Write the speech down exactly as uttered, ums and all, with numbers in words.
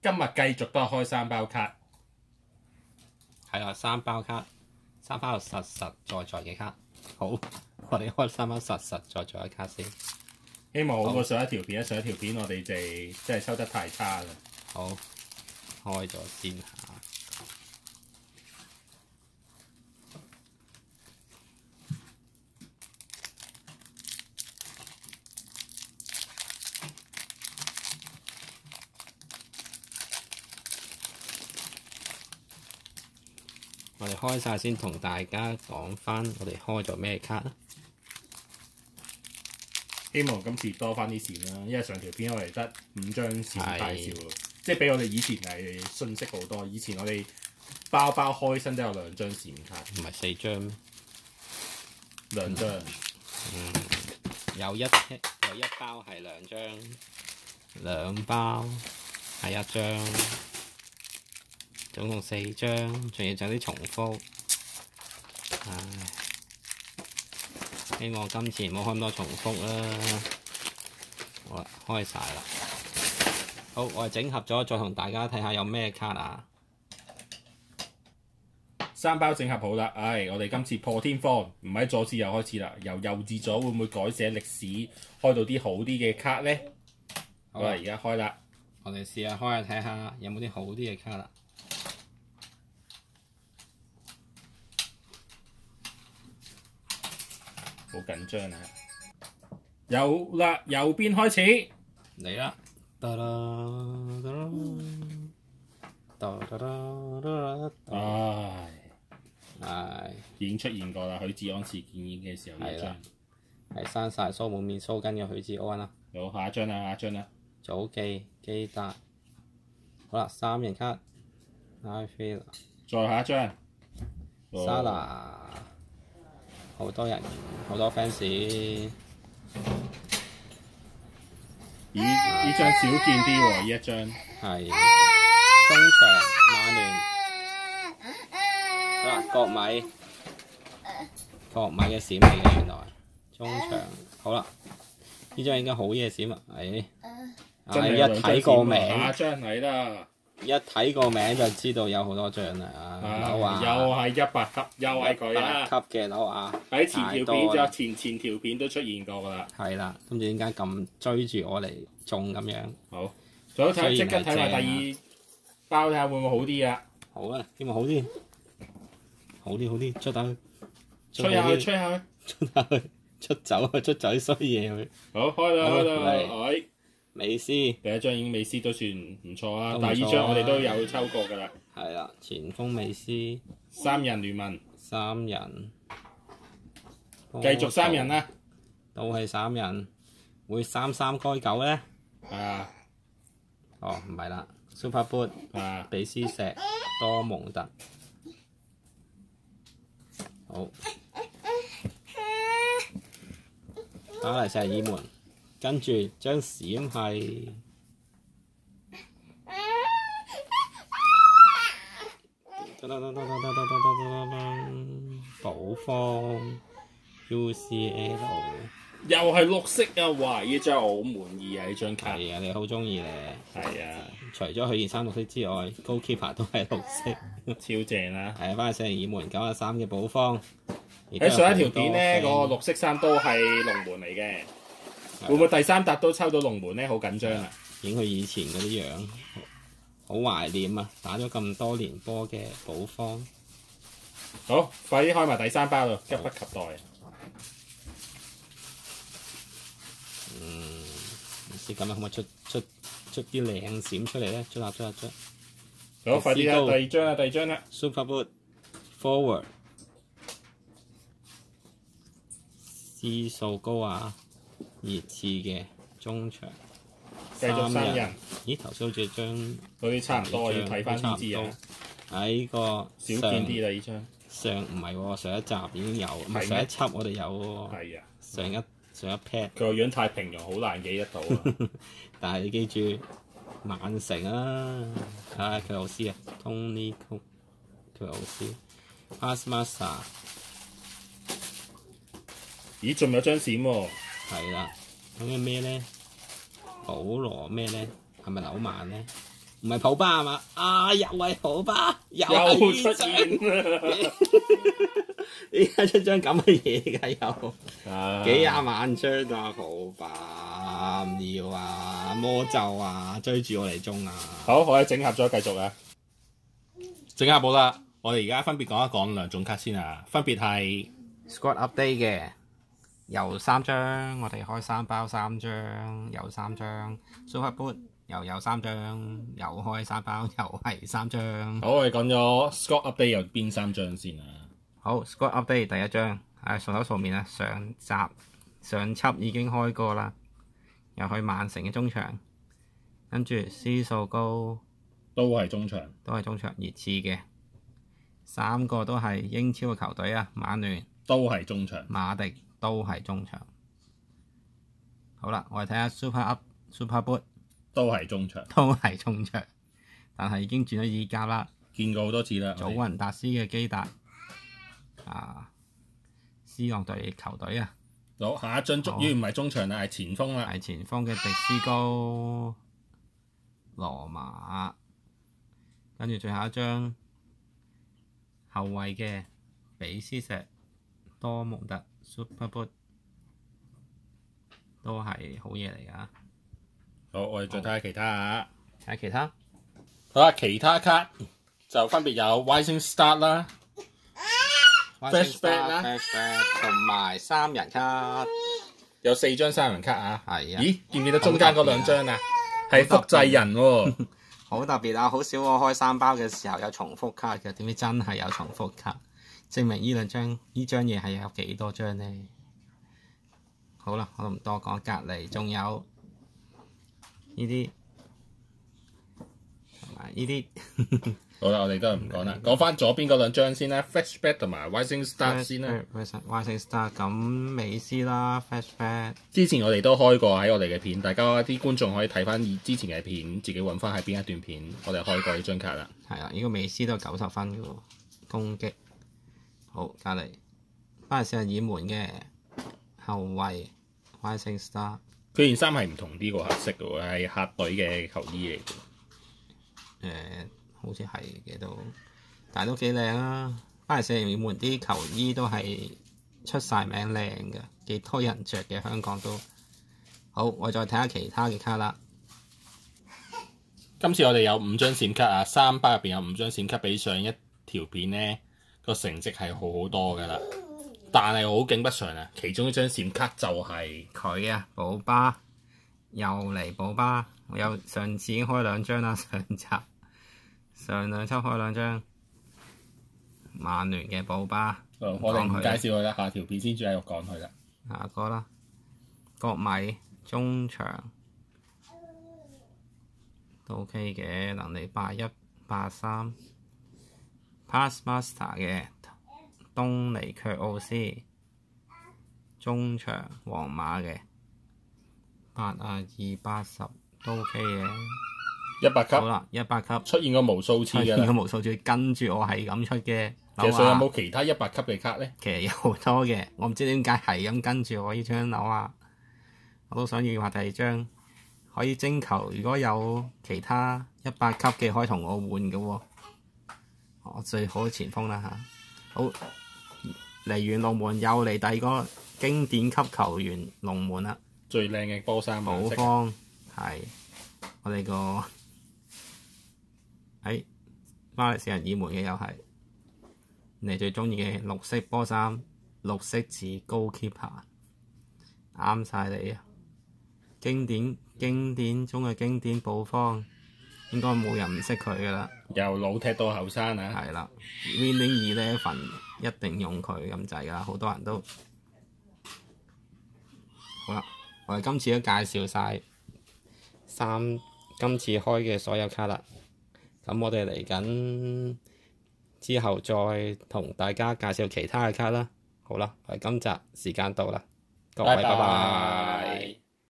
今日繼續都係開三包卡。 係啦，三包卡，三包實實在在嘅卡。好，我哋開三包實實在在嘅卡先。 希望好過上一條片，上一條片我哋哋真係收得太差啦。 好，開咗先下。我哋開晒先，同大家講翻我哋開咗咩卡啦。 希望今次多翻啲閃啦，因為上條片我哋得五張閃介紹，即係比我哋以前係遜色好多。以前我哋包包開身都有兩張閃卡， 唔係四張咩？ 兩張。 嗯，有一有一包係兩張，兩包係一張。總共四張，仲要整啲重複，唉！希望今次唔好開咁多重複啦。好啦，開晒啦。好，我哋整合咗，再同大家睇下有咩卡啊！ 三包整合好啦，唉！我哋今次破天荒，唔喺左至右開始啦，由右至左會唔會改寫歷史，開到啲好啲嘅卡咧？好啦，而家開啦。 我哋試下開下睇下有冇啲好啲嘅卡啦。 好緊張啊！有啦，右邊開始嚟啦！得啦得啦得啦得啦！ 唉唉， 已經出現過啦，許志安事件演嘅時候呢張， 係生晒鬚滿面鬚根嘅許志安啦。 好，下一張啦，下一張啦。 早記基達，好啦，三人卡 ，I feel， 再下一張 ，Sala， 好多人，好多 fans。 咦？呢張少見啲喎，呢一張。 係中場曼聯，好啦，國米，國米嘅閃嚟嘅原來，中場好啦，呢張應該好嘢閃啊！誒，唉，一睇個名， 下張嚟啦， 一睇個名就知道有好多張啦啊！紐亞又係一百級，又係佢啦， 一百級嘅紐亞， 喺前條片就前前條片都出現過㗎啦。 係啦，咁點解咁追住我嚟中咁樣？ 好，仲有睇即刻睇埋第二包睇下會唔會好啲啊！ 好啊，希望好啲，好啲好啲，出下去， 吹下去，吹下去， 出下去，出走去，出走啲衰嘢去。 好，開啦開啦，係。 美斯第一張已經美斯都算唔錯啦，但係呢張我哋都有抽過㗎啦。 係啦，前鋒美斯， 三人聯盟， 三人， 繼續三人啦， 都係三人，會三三該九咧？ 啊， 哦唔係啦 ，Super Boot， 啊， 比斯石，多蒙特，好，巴黎聖日耳門。跟住張閃係寶方 U C L， 又係綠色啊！哇！呢張我好滿意啊！呢張卡係啊，你好中意咧。 係啊， 除咗佢件衫綠色之外，高 keeper 都係綠色， 超正啦！ 係啊，巴黎聖日耳門九十三嘅寶方。 喺上一條片咧，嗰個綠色衫都係龍門嚟嘅。會唔會第三笪都抽到龍門咧？好緊張啊！ 影佢以前嗰啲樣，好懷念啊！打咗咁多年波嘅寶方。 好，快啲開埋第三包咯，急不及待。 嗯，唔知咁樣可唔可以出出出啲靚閃出嚟咧？出下出下出。 好，快啲啦！第二張啦，第二張啦。 Super Boot Forward， C 數高啊！熱刺嘅中場， 繼續三人。 咦，頭先好似張嗰啲差唔多，要睇翻先知啊。 喺呢個少見啲啦，呢張。 上唔係喎，上一集已經有，唔係上一輯我哋有喎。 係啊。 上一上一 pad。 佢個樣太平庸，好難記得到啊。 但係你記住，曼城啊，啊佢老師啊 ，Tony Cook 佢老師 ，Asmasa。 咦，仲有張閃喎！ 係啦，咁嘅咩咧？保羅咩咧？係咪紐曼咧？ 唔係普巴係嘛？啊，又係普巴，又又係出現啦！ 點解出張咁嘅嘢㗎？又啊幾廿萬張啊！普巴唔要啊！魔咒啊！追住我嚟中啊！ 好，我哋整合咗繼續啊！整合好啦，我哋而家分別講一講兩種卡先啊，分別係 Squad Update 嘅，有三張，我哋開三包三張，有三張 Super Boot 又有三張，又開三包又係三張。 好，我哋講咗 Squad Update 有邊三張先啊？ 好 Squad Update 第一張，係順口數面啦，上集上輯已經開過啦，又去曼城嘅中場，跟住斯數高都係中場， 都係中場熱刺嘅，三個都係英超嘅球隊啊，曼聯都係中場， 馬迪都係中場。好啦，我哋睇下 Super Up Super Boot 都係中場， 都係中場，但係已經轉咗意甲啦。 見過好多次啦。 祖雲達斯嘅基達啊，斯朗隊球隊啊， 好，下一張終於唔係中場啦，係前鋒啦。 係前鋒嘅迪斯高羅馬，跟住最後一張後衞嘅比斯石多蒙特 Super Boot 都係好嘢嚟㗎。 好，我哋再睇下其他啊。 睇下其他， 好啦，其他卡就分別有 Rising Star 啦、Flashback 啦， 同埋三人卡， 有四張三人卡啊。 係啊。 咦，見唔見到中間嗰兩張啊？係複製人喎。 好特別啊！好少我開三包嘅時候有重複卡嘅，點知真係有重複卡，證明呢兩張呢張嘢係有幾多張呢？好啦，我都唔多講，隔離仲有呢啲同埋呢啲。 好啦，我哋都係唔講啦，講翻左邊嗰兩張先啦 ，Flashback 同埋 Rising Star 先啦。 Rising Star 咁美斯啦 ，Flashback 之前我哋都開過喺我哋嘅片，大家啲觀眾可以睇翻之前嘅片，自己揾翻喺邊一段片，我哋開過呢張卡啦。 係啊，呢個美斯都九十分嘅喎，攻擊。好，隔離巴黎聖日耳門嘅後衞 Rising Star。 佢件衫係唔同啲個黑色嘅喎，係客隊嘅球衣嚟嘅。誒、 呃，好似係嘅都，但係都幾靚啊！巴黎聖日耳門啲球衣都係出晒名靚嘅，幾多人着嘅香港都。好，我再睇下其他嘅卡啦。 今次我哋有五張閃卡啊，三包入邊有五張閃卡，比上一條片呢個成績係好好多㗎啦。但係好景不常啊，其中一張閃卡就係、是、 佢啊，寶巴又嚟寶巴，我有上次已經開兩張啦，上集上兩輯開兩張曼聯嘅寶巴。 哦、我哋唔介紹佢啦，下條片先再繼續講佢啦。 下個啦，國米中場都 OK 嘅，能力八一八三 Pass Master 嘅東尼卻奧斯中場皇馬嘅八啊二八十都 OK 嘅， 一百級。 好啦，一百級出現過無數次㗎啦。 出現過無數次，跟住我係咁出嘅。 其實有冇其他一百級嘅卡咧？ 其實有好多嘅，我唔知點解係咁跟住我呢張樓啊！我都想要話第二張，可以徵求，如果有其他一百級嘅，可以同我換嘅喎。我最好前鋒啦嚇。好，嚟完龍門又嚟第二個經典級球員龍門啦。 最靚嘅波衫保方係我哋個喺巴黎聖日耳門嘅又係。你最中意嘅綠色波衫，綠色字高 keeper，啱晒你啊！經典經典中嘅經典保方，應該冇人唔識佢噶啦。 由老踢到後生啊！ 係啦 ，Winning Eleven 一定用佢咁滯噶，好多人都好啦。我哋今次都介紹晒三今次開嘅所有卡啦。咁我哋嚟緊之後再同大家介紹其他嘅卡啦。好啦，我哋今集時間到啦，各位拜拜。